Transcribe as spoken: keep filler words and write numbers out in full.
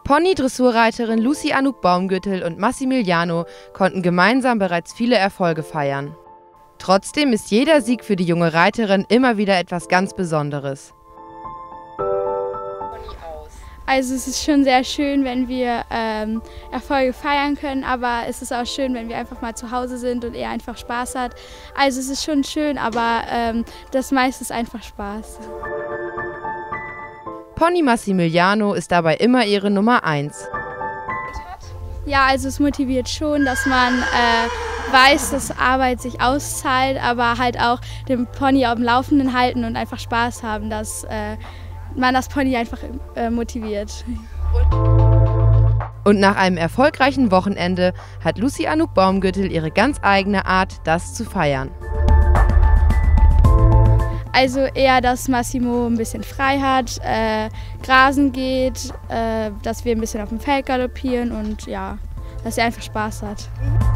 Pony-Dressurreiterin Lucy Anouk Baumgürtel und Massimiliano konnten gemeinsam bereits viele Erfolge feiern. Trotzdem ist jeder Sieg für die junge Reiterin immer wieder etwas ganz Besonderes. Also es ist schon sehr schön, wenn wir ähm, Erfolge feiern können, aber es ist auch schön, wenn wir einfach mal zu Hause sind und er einfach Spaß hat. Also es ist schon schön, aber ähm, das meiste ist einfach Spaß. Pony Massimiliano ist dabei immer ihre Nummer eins. Ja, also es motiviert schon, dass man äh, weiß, dass Arbeit sich auszahlt, aber halt auch den Pony auf dem Laufenden halten und einfach Spaß haben, dass äh, man das Pony einfach äh, motiviert. Und nach einem erfolgreichen Wochenende hat Lucy Anouk Baumgürtel ihre ganz eigene Art, das zu feiern. Also eher, dass Massimo ein bisschen frei hat, äh, grasen geht, äh, dass wir ein bisschen auf dem Feld galoppieren und ja, dass er einfach Spaß hat.